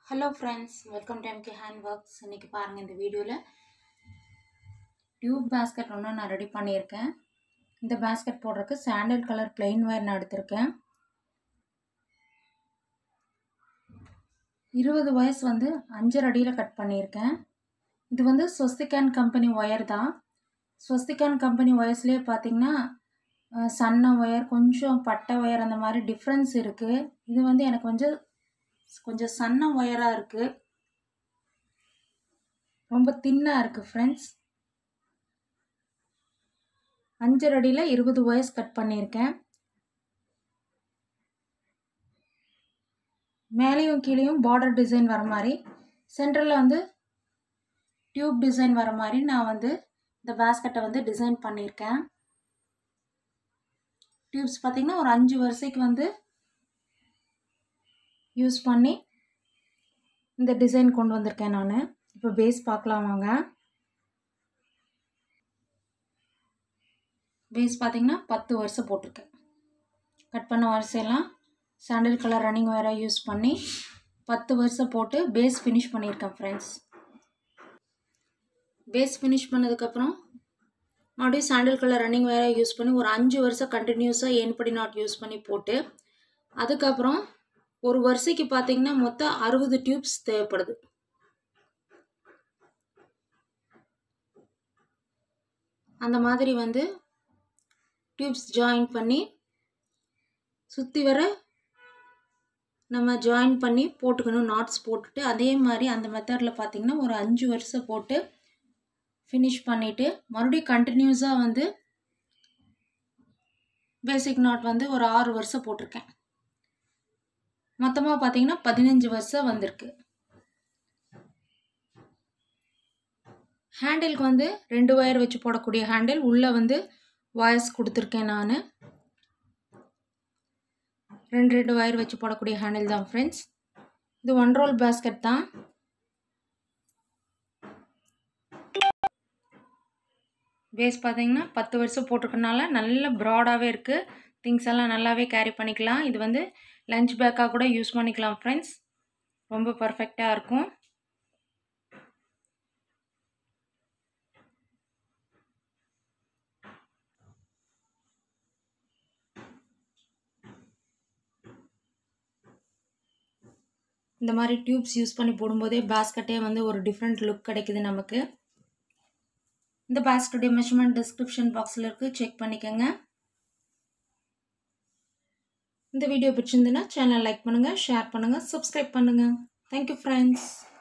Hello friends, welcome to MK Handworks. இன்னைக்கு பாருங்க இந்த வீடியோல டியூப் பாஸ்கெட் ஒன்று நான் ரெடி பண்ணியிருக்கேன். இந்த பாஸ்கெட் போடுறதுக்கு சாண்டல் கலர் பிளெயின் ஒயர் நான் எடுத்திருக்கேன். 20 ஒயர்ஸ் வந்து 5 அடியில் கட் பண்ணியிருக்கேன். இது வந்து ஸ்வஸ்திகான் கம்பெனி ஒயர் தான். ஸ்வஸ்திகான் கம்பெனி ஒயர்ஸ்லேயே பார்த்தீங்கன்னா சன்ன ஒயர், கொஞ்சம் பட்டை ஒயர், அந்த மாதிரி டிஃப்ரென்ஸ் இருக்குது. இது வந்து எனக்கு கொஞ்சம் சன்ன ஒயராக இருக்குது, ரொம்ப தின்னாக இருக்குது ஃப்ரெண்ட்ஸ். 5 அடியில் 20 ஒயர்ஸ் கட் பண்ணியிருக்கேன். மேலேயும் கீழேயும் பார்டர் டிசைன் வர மாதிரி, சென்டரில் வந்து டியூப் டிசைன் வர மாதிரி நான் வந்து இந்த பாஸ்கெட்டை வந்து டிசைன் பண்ணியிருக்கேன். டியூப்ஸ் பார்த்திங்கன்னா ஒரு 5 வரிசைக்கு வந்து யூஸ் பண்ணி இந்த டிசைன் கொண்டு வந்திருக்கேன் நான். இப்போ பேஸ் பார்க்கலாம் வாங்க. பேஸ் பார்த்திங்கன்னா 10 வரிசை போட்டிருக்கேன். கட் பண்ண வரிசையெல்லாம் சாண்டல் கலர் ரன்னிங் ஒயராக யூஸ் பண்ணி 10 வரிசை போட்டு பேஸ் ஃபினிஷ் பண்ணியிருக்கேன் ஃப்ரெண்ட்ஸ். பேஸ் ஃபினிஷ் பண்ணதுக்கப்புறம் மறுபடியும் சாண்டல் கலர் ரன்னிங் ஒயராக யூஸ் பண்ணி ஒரு 5 வரிசை கண்டினியூஸாக ஏன்படி நாட் யூஸ் பண்ணி போட்டு, அதுக்கப்புறம் ஒரு வரிசைக்கு பார்த்திங்கன்னா மொத்தம் 60 டியூப்ஸ் தேவைப்படுது. அந்த மாதிரி வந்து டியூப்ஸ் ஜாயின் பண்ணி சுற்றி வர நம்ம ஜாயின் பண்ணி போட்டுக்கணும், நாட்ஸ் போட்டுட்டு. அதே மாதிரி அந்த மெத்தடில் பார்த்திங்கன்னா ஒரு 5 வரிசை போட்டு ஃபினிஷ் பண்ணிவிட்டு மறுபடியும் கண்டினியூஸாக வந்து பேசிக் நாட் வந்து ஒரு 6 வரிசை போட்டிருக்கேன். மொத்தமாக பார்த்திங்கன்னா 15 வரிசை வந்திருக்கு. ஹேண்டிலுக்கு வந்து 2 ஒயர் வச்சு போடக்கூடிய ஹேண்டில், உள்ளே வந்து ஒயர்ஸ் கொடுத்துருக்கேன் நான். 2 ஒயர் வச்சு போடக்கூடிய ஹேண்டில் தான் ஃப்ரெண்ட்ஸ். இது 1 ரோல் பாஸ்கெட் தான். பேஸ் பார்த்தீங்கன்னா 10 வரிசை போட்டிருக்கனால நல்ல ப்ராடாகவே இருக்குது. திங்ஸ் எல்லாம் நல்லாவே கேரி பண்ணிக்கலாம். இது வந்து லஞ்ச் பேக்காக கூட யூஸ் பண்ணிக்கலாம் ஃப்ரெண்ட்ஸ். ரொம்ப பர்ஃபெக்டாக இருக்கும். இந்த மாதிரி டியூப்ஸ் யூஸ் பண்ணி போடும்போதே பாஸ்கெட்டே வந்து ஒரு டிஃப்ரெண்ட் லுக் கிடைக்குது நமக்கு. இந்த பாஸ்கெட்டுடைய மெஷர்மெண்ட் டிஸ்கிரிப்ஷன் பாக்ஸில் இருக்குது, செக் பண்ணிக்கோங்க. இந்த வீடியோ பிடிச்சிருந்துன்னா சேனல் லைக் பண்ணுங்கள், ஷேர் பண்ணுங்கள், சப்ஸ்கிரைப் பண்ணுங்கள். Thank you friends.